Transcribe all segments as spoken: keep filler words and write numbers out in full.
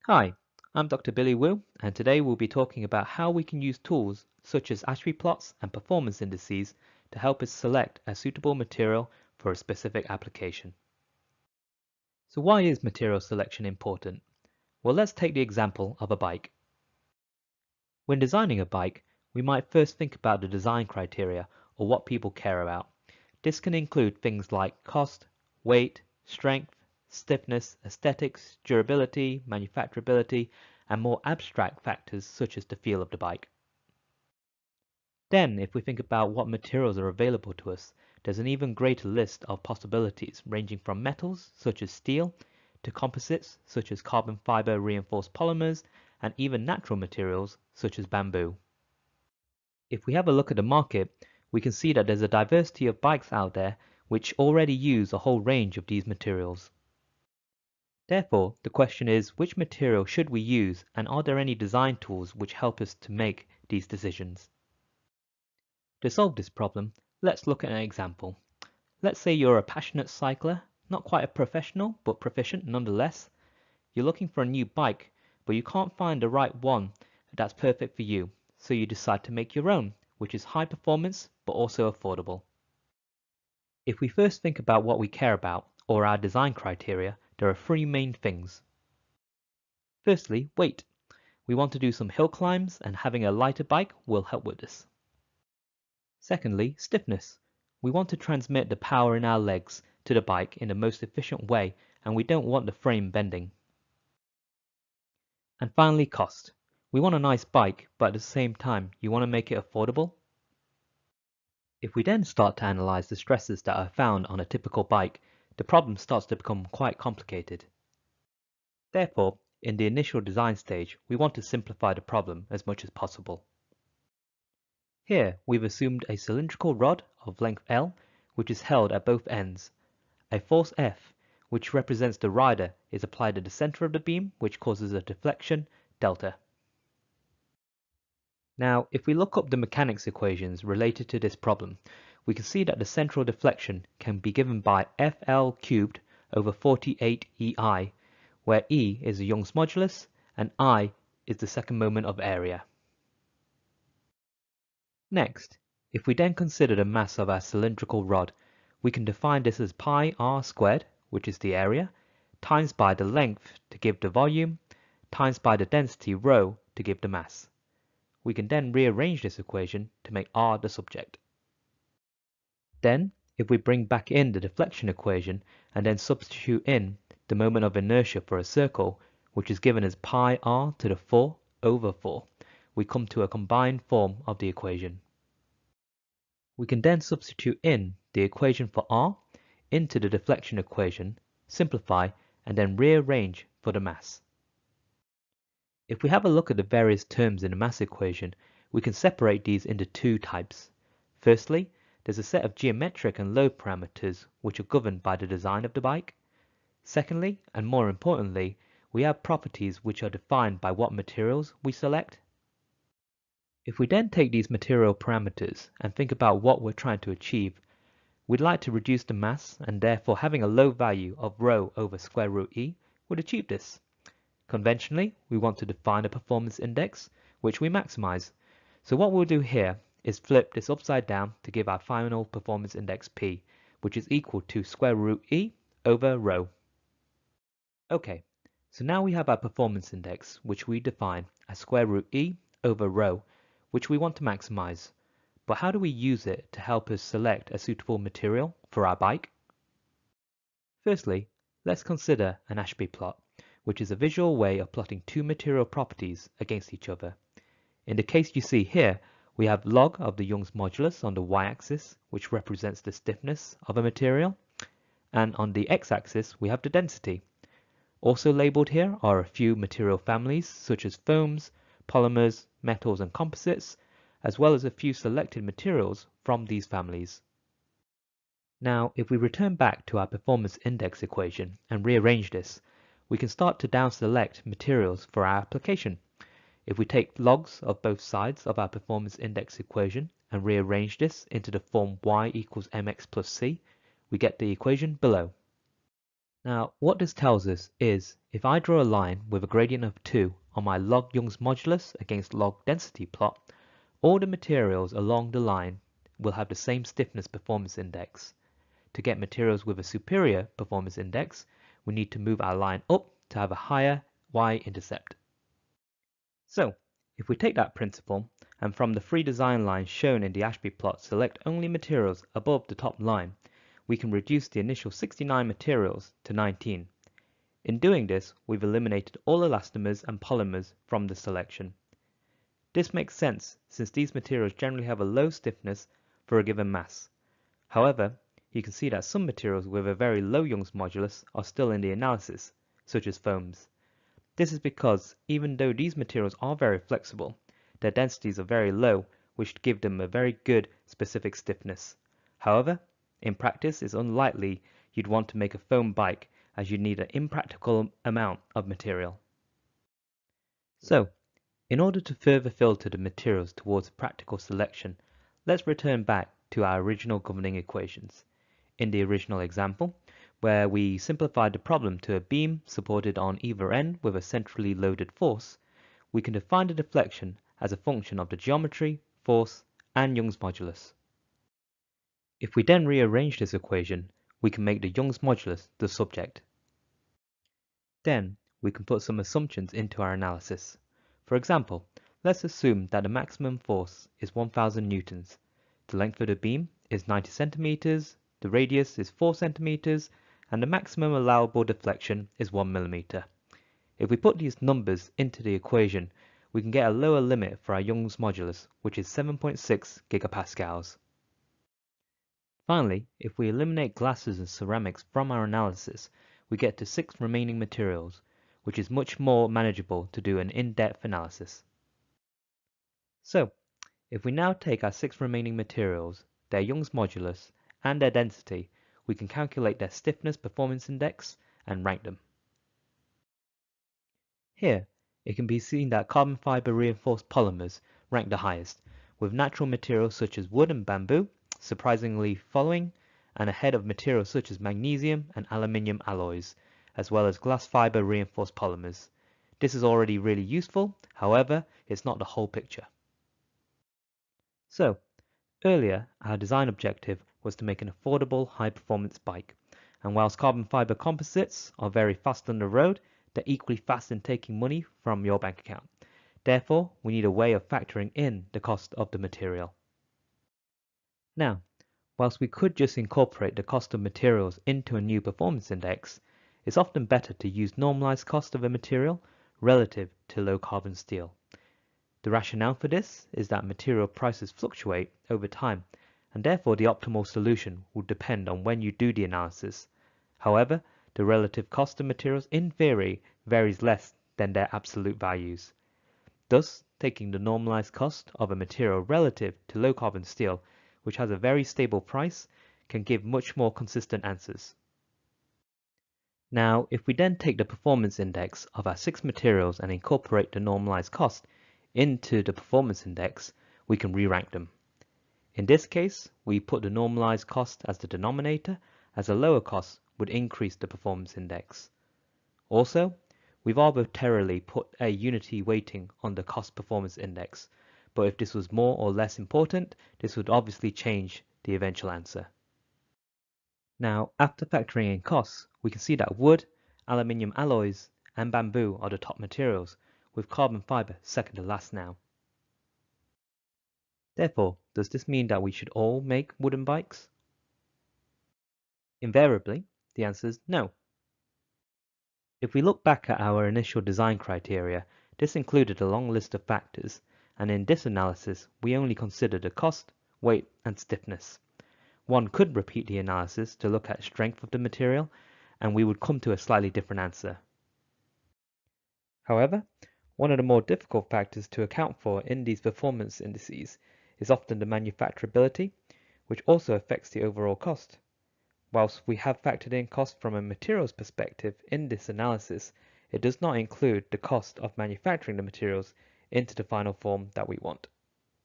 Hi, I'm Doctor Billy Wu, and today we'll be talking about how we can use tools such as Ashby plots and performance indices to help us select a suitable material for a specific application. So why is material selection important? Well, let's take the example of a bike. When designing a bike, we might first think about the design criteria or what people care about. This can include things like cost, weight, strength, stiffness, aesthetics, durability, manufacturability, and more abstract factors such as the feel of the bike. Then, if we think about what materials are available to us, there's an even greater list of possibilities ranging from metals such as steel to composites such as carbon fiber reinforced polymers and even natural materials such as bamboo. If we have a look at the market, we can see that there's a diversity of bikes out there which already use a whole range of these materials. Therefore, the question is, which material should we use, and are there any design tools which help us to make these decisions? To solve this problem, let's look at an example. Let's say you're a passionate cycler, not quite a professional, but proficient nonetheless. You're looking for a new bike, but you can't find the right one that's perfect for you, so you decide to make your own, which is high performance, but also affordable. If we first think about what we care about, or our design criteria, there are three main things. Firstly, weight. We want to do some hill climbs, and having a lighter bike will help with this. Secondly, stiffness. We want to transmit the power in our legs to the bike in the most efficient way, and we don't want the frame bending. And finally, cost. We want a nice bike, but at the same time, you want to make it affordable. If we then start to analyze the stresses that are found on a typical bike, the problem starts to become quite complicated. Therefore, in the initial design stage, we want to simplify the problem as much as possible. Here, we've assumed a cylindrical rod of length L, which is held at both ends. A force F, which represents the rider, is applied at the center of the beam, which causes a deflection, delta. Now, if we look up the mechanics equations related to this problem, we can see that the central deflection can be given by F L cubed over forty-eight E I, where E is the Young's modulus and I is the second moment of area. Next, if we then consider the mass of our cylindrical rod, we can define this as pi r squared, which is the area, times by the length to give the volume, times by the density rho to give the mass. We can then rearrange this equation to make r the subject. Then, if we bring back in the deflection equation and then substitute in the moment of inertia for a circle, which is given as pi r to the four over four, we come to a combined form of the equation. We can then substitute in the equation for r into the deflection equation, simplify, and then rearrange for the mass. If we have a look at the various terms in the mass equation, we can separate these into two types. Firstly, there's a set of geometric and load parameters which are governed by the design of the bike. Secondly, and more importantly, we have properties which are defined by what materials we select. If we then take these material parameters and think about what we're trying to achieve, we'd like to reduce the mass, and therefore having a low value of rho over square root E would achieve this. Conventionally, we want to define a performance index, which we maximize. So what we'll do here is flip this upside down to give our final performance index P, which is equal to square root E over rho. Okay, so now we have our performance index, which we define as square root E over rho, which we want to maximize. But how do we use it to help us select a suitable material for our bike? Firstly, let's consider an Ashby plot, which is a visual way of plotting two material properties against each other. In the case you see here, we have log of the Young's modulus on the y-axis, which represents the stiffness of a material, and on the x-axis we have the density. Also labeled here are a few material families such as foams, polymers, metals and composites, as well as a few selected materials from these families. Now, if we return back to our performance index equation and rearrange this, we can start to down select materials for our application. If we take logs of both sides of our performance index equation and rearrange this into the form y equals mx plus c, we get the equation below. Now, what this tells us is, if I draw a line with a gradient of two on my log Young's modulus against log density plot, all the materials along the line will have the same stiffness performance index. To get materials with a superior performance index, we need to move our line up to have a higher y-intercept. So, if we take that principle, and from the three design lines shown in the Ashby plot select only materials above the top line, we can reduce the initial sixty-nine materials to nineteen. In doing this, we've eliminated all elastomers and polymers from the selection. This makes sense since these materials generally have a low stiffness for a given mass. However, you can see that some materials with a very low Young's modulus are still in the analysis, such as foams. This is because even though these materials are very flexible, their densities are very low, which give them a very good specific stiffness. However, in practice it's unlikely you'd want to make a foam bike as you'd need an impractical amount of material. So, in order to further filter the materials towards practical selection, let's return back to our original governing equations. In the original example, where we simplified the problem to a beam supported on either end with a centrally loaded force, we can define the deflection as a function of the geometry, force, and Young's modulus. If we then rearrange this equation, we can make the Young's modulus the subject. Then, we can put some assumptions into our analysis. For example, let's assume that the maximum force is one thousand newtons, the length of the beam is ninety centimeters, the radius is four centimeters, and the maximum allowable deflection is one millimeter. If we put these numbers into the equation, we can get a lower limit for our Young's modulus, which is seven point six gigapascals. Finally, if we eliminate glasses and ceramics from our analysis, we get to six remaining materials, which is much more manageable to do an in-depth analysis. So, if we now take our six remaining materials, their Young's modulus, and their density, we can calculate their stiffness performance index and rank them. Here, it can be seen that carbon fiber reinforced polymers rank the highest, with natural materials such as wood and bamboo surprisingly following, and ahead of materials such as magnesium and aluminium alloys, as well as glass fiber reinforced polymers. This is already really useful, however, it's not the whole picture. So, earlier, our design objective was to make an affordable high-performance bike, and whilst carbon fiber composites are very fast on the road, they're equally fast in taking money from your bank account. Therefore, we need a way of factoring in the cost of the material. Now, whilst we could just incorporate the cost of materials into a new performance index, it's often better to use normalized cost of a material relative to low carbon steel. The rationale for this is that material prices fluctuate over time, and therefore the optimal solution will depend on when you do the analysis. However, the relative cost of materials in theory varies less than their absolute values. Thus, taking the normalized cost of a material relative to low carbon steel, which has a very stable price, can give much more consistent answers. Now, if we then take the performance index of our six materials and incorporate the normalized cost into the performance index, we can re-rank them. In this case, we put the normalized cost as the denominator, as a lower cost would increase the performance index. Also, we've arbitrarily put a unity weighting on the cost performance index, but if this was more or less important, this would obviously change the eventual answer. Now, after factoring in costs, we can see that wood, aluminium alloys, and bamboo are the top materials, with carbon fiber second to last now. Therefore, does this mean that we should all make wooden bikes? Invariably, the answer is no. If we look back at our initial design criteria, this included a long list of factors, and in this analysis we only considered the cost, weight, and stiffness. One could repeat the analysis to look at strength of the material, and we would come to a slightly different answer. However, one of the more difficult factors to account for in these performance indices is often the manufacturability, which also affects the overall cost. Whilst we have factored in cost from a materials perspective in this analysis, it does not include the cost of manufacturing the materials into the final form that we want.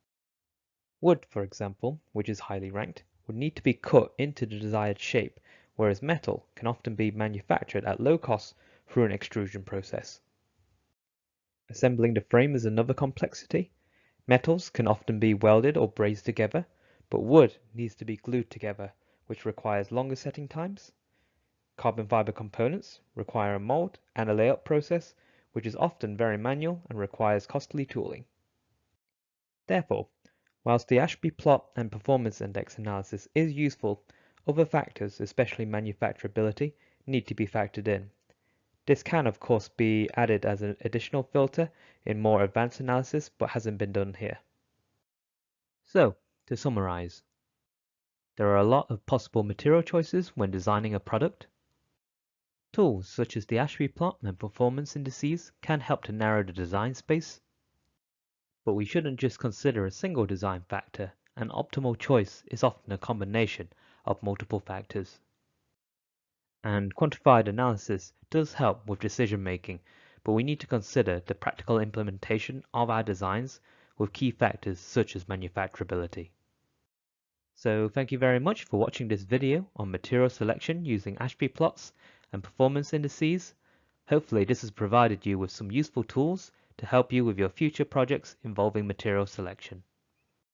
Wood, for example, which is highly ranked, would need to be cut into the desired shape, whereas metal can often be manufactured at low cost through an extrusion process. Assembling the frame is another complexity. Metals can often be welded or brazed together, but wood needs to be glued together, which requires longer setting times. Carbon fiber components require a mold and a layout process, which is often very manual and requires costly tooling. Therefore, whilst the Ashby plot and performance index analysis is useful, other factors, especially manufacturability, need to be factored in. This can of course be added as an additional filter in more advanced analysis, but hasn't been done here. So, to summarize, there are a lot of possible material choices when designing a product. Tools such as the Ashby plot and performance indices can help to narrow the design space. But we shouldn't just consider a single design factor. An optimal choice is often a combination of multiple factors. And quantified analysis does help with decision making, but we need to consider the practical implementation of our designs with key factors such as manufacturability. So thank you very much for watching this video on material selection using Ashby plots and performance indices. Hopefully this has provided you with some useful tools to help you with your future projects involving material selection.